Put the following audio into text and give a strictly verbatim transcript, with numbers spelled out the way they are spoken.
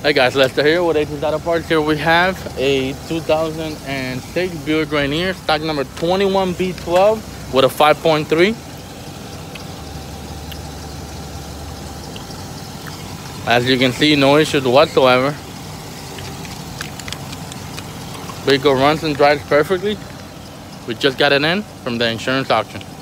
Hey guys, Lester here with eighteen Auto Parts. Here we have a two thousand six Buick Rainier, stock number twenty-one B twelve with a five point three. As you can see, no issues whatsoever. Vehicle runs and drives perfectly. We just got it in from the insurance auction.